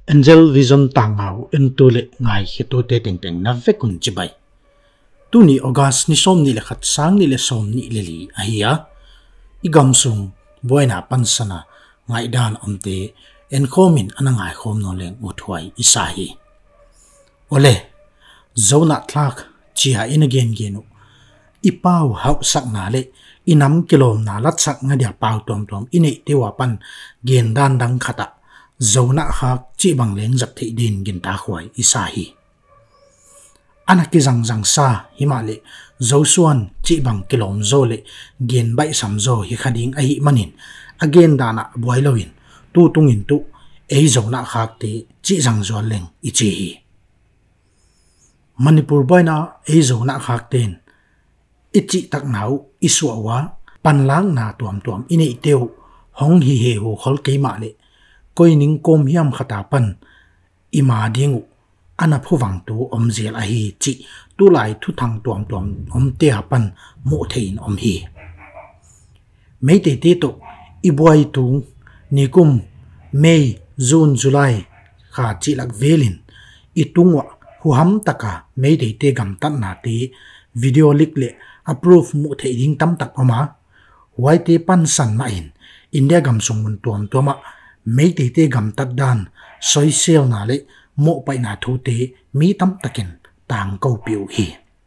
Angel Vision tangau entule ngai hito te teng teng na vekun chibai tu ni August ni som ni le khat sang ni le som ni le li ahia igam sung boina pansana ngai dan omte en khomin anangai khom no leng uthwai isahi ole zona thlak chia in again genu ipau hau sak na le inam kilom na lat sak nga dia pau tom tom ine tewa pan gen dan dang khata zona khak chi bang leng zap thei din gin ta khwai isahi anaki jang jang sa himale zosuan chi bang kilom zo le gen bai sam zo hi khading a hi manin again dana boiloin tu tungin tu ei zona khak te chi jang zo leng ichi hi Manipur boina ei zona khak ten ichi tak nau isuawa panlang na tuam tuam ine teu hong hi he ho khol keima le koining kom hiam khata pan ima dingu ana phuwang tu omzel a hi chi tu lai thu thang tuam tuam om te hapan mo thein om hi mei te te to ibuai tu nikum May June July kha chi lak velin itungwa huham taka mei te te gam tan na te video lik le approve mu thei ding tam tak oma wai te pan san ma in India gam sung mun tuam tuama mei te te gam tat dan soi sel na le mo pai na thu te mi tam takin tang ko piu hi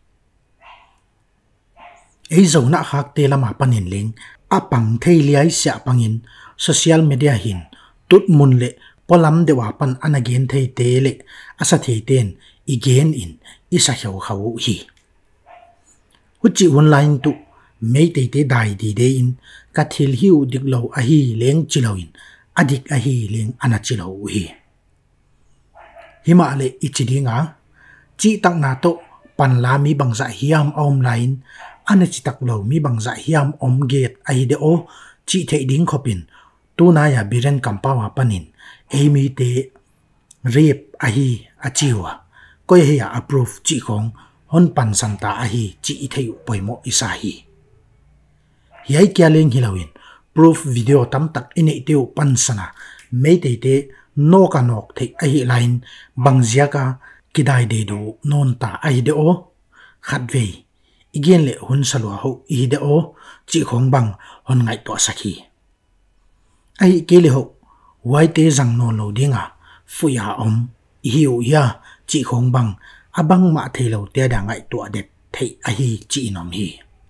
ei zo na khak te lama panin leng apang thei liai sia pangin social media hin tut mun le polam dewa pan anagen thei te le asa thei ten igen in isa hiau khau hi huchi online tu mei te te dai di de in ka thil hiu diklo a hi leng chiloin adik a hi leng ana chilo hi himale ichidinga chi tak na to panla mi bangza hiam online ana chi tak lo mi bangza hiam om get ai de o chi thei ding khopin tu na ya biren kampawa panin emi te rep a hi achiwa koi he ya approve chi khong hon pan santa a hi chi thei poimo isahi yai kya leng hilawin proof video tam tak ine teu pansana mei te te no ka nok the a hi line bangjia ka kidai de do non ta ai de o khatve igen le hun salwa ho i de o chi khong bang hon ngai to sakhi ai ke le ho wai te jang no lo dinga fuya om hiu ya chi khong bang abang ma thelo te da ngai to det thei a hi chi nom hi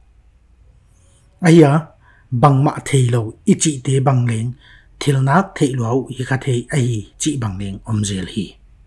aya bang ma thelo ichi te bang leng thilnak thei lo hi kha thei a hi chi bang leng omzel hi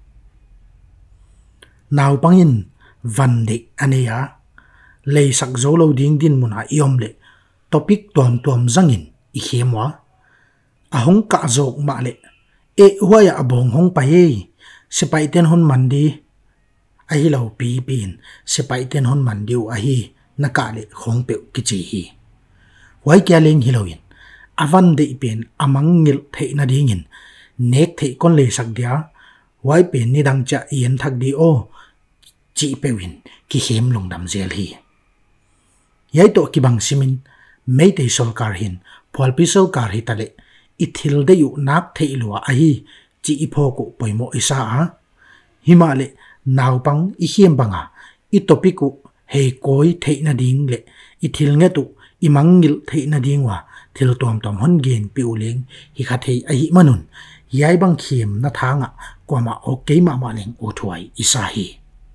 naw pangin van de aneya lei sak zo lo ding din muna iom le topic tuam tuam zangin i khemwa ahong ka zok ma le e huaya abong hong pa ye sipai ten hon mandi a hi lo pi pin sipai ten hon mandiu a hi naka le khong pe kichi hi wai kya leng hiloin avan de pen amang ngil thei na dingin nek thei kon le sak dia wai pen ni dang cha yen thak di o chi pewin ki hem lung dam zel hi yai to ki bang simin mei te sol kar hin phol pi sol kar hi tale ithil de yu nak thei lo a hi chi ipho ko poimo isa a himale naw pang i hiam banga i topiku he koi thei na ding le ithil nge tu imangil thei na ding wa thil tom tom hon gen piuleng hi kha thei a hi manun yai bang khiem na thanga kwama okay ma ma leng o thuai isa hi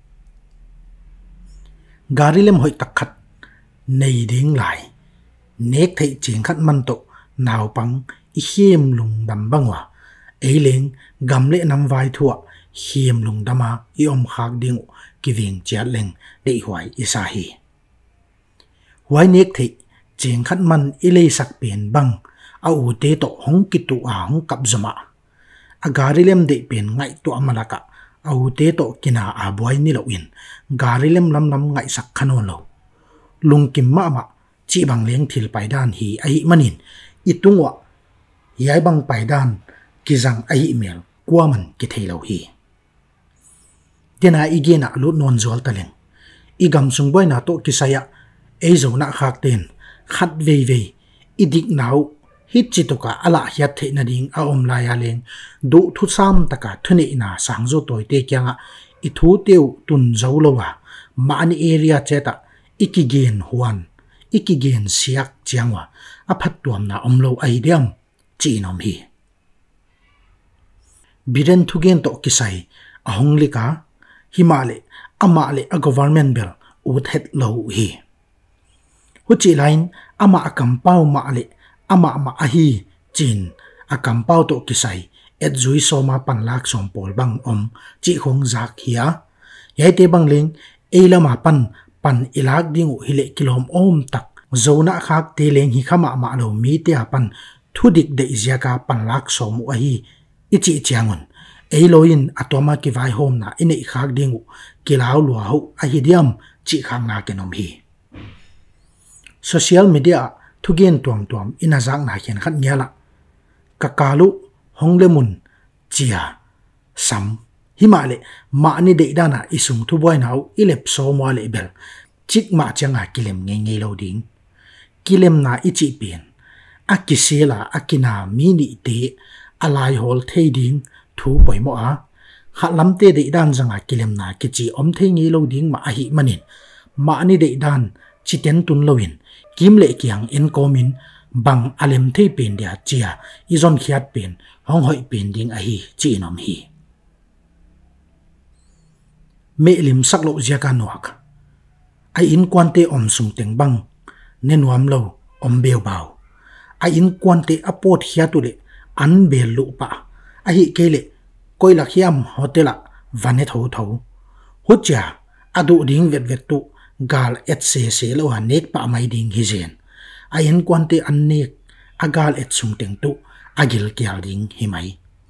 garilem hoi takhat nei ding lai nek thei ching khat man to naw pang i hiam lung dam bangwa eileng gamle nam vai thua hiam lung dama i om khak ding kiving chiat leng dei huai isa hi wai nek thei ching khat man ilei sak pen bang a u te to hong kitu a hong kap zama agarilem de pen ngai to amalaka a u te to kina a boy ni lo in garilem lam lam ngai sak khanon lo lungkim ma ma chi bang leng thil paidan hi ai manin itungwa yai bang paidan kizang ai email kwaman ki theilo hi tena igena lut non zol taleng igam sung boy na to kisaya ei zo na khak ten khat ve ve idik nau hit chituka ala hiat the na ding a om la ya leng du thu sam taka thuni na sang zo toy te kyanga I thu teu tun zo lo wa ma ani area cheta ikigen huan ikigen siak chiangwa a phat tuam na om lo ai diam chi nom hi biren thugen to kisai ahong lika himale amale a government bill ut het lo hi huchi line ama akampau ma ale ama ma ahi chin akampau to kisai et zui soma pan lak som pol bang om chi khong zak hia yai te bang ling eilama pan ilak dingu hile kilom om tak zona khak te leng hi khama ma lo mi te apan thudik de iziaka pan lak som ahi ichi chiangun eiloin atoma ki vai hom na ine khak dingu kilau lua ho ahi diam chi khang na kenom hi social media thugen tuam ina jang na hian khat nyala kakalu honglemun chia sam himale ma ni de dana isung thu boy nau ilep so mo le bel chik ma changa kilem nge lo ding kilem na ichi pen akisela akina mini te alai hol thei ding thu boy mo a khalam te de dan janga kilem na kichi om thei nge lo ding ma hi manin ma ni de dan chiten tun loin kim le kyang en komin bang alem thei pen dia chia izon khiat pen hong hoi pen ding a hi chi nom hi me lim sak lo zia ka nuak ai in kwante om sung teng bang ne nuam lo om beu baw ai in kwante apot hia tu le an bel lu pa a hi kele koila khiam hotela vanet ho tho hucha adu ding vet tu gal et se lo hanek pa mai ding hi zen ai in kwante an nek agal et sung teng tu agil kyal ding hi mai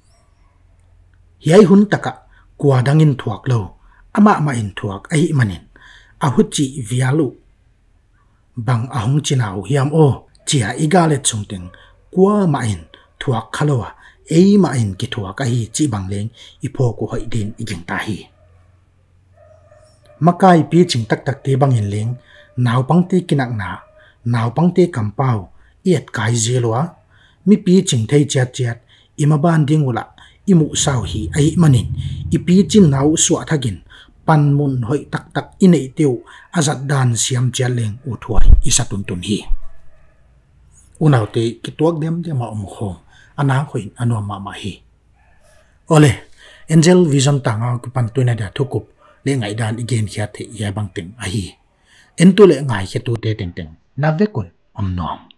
yai hun taka kwa dangin thuak lo ama ma in thuak ai manin a huchi vialu bang ahong chinau hiam o chia igale chungteng kwa ma in thuak khalowa ei ma in ki thuak a hi chi bangleng ipho ko hoi din igeng ta hi makai pi ching tak te bangin leng naw pangte kinak na naw pangte kampau iet kai zelwa mi pi ching thei chat imaban ding wala imu sau hi ai manin ipi chin naw suwa thagin pan mun hoi tak inei teu azat dan siam chaleng u thuai isatun tun hi unaute kituak dem ma om khom ana khoin anu ma hi ole angel vision tanga ku pan tuina da thukup le ngai dan igen khia the ya bang ting a hi entu le ngai khe tu te teng na ve kun om nom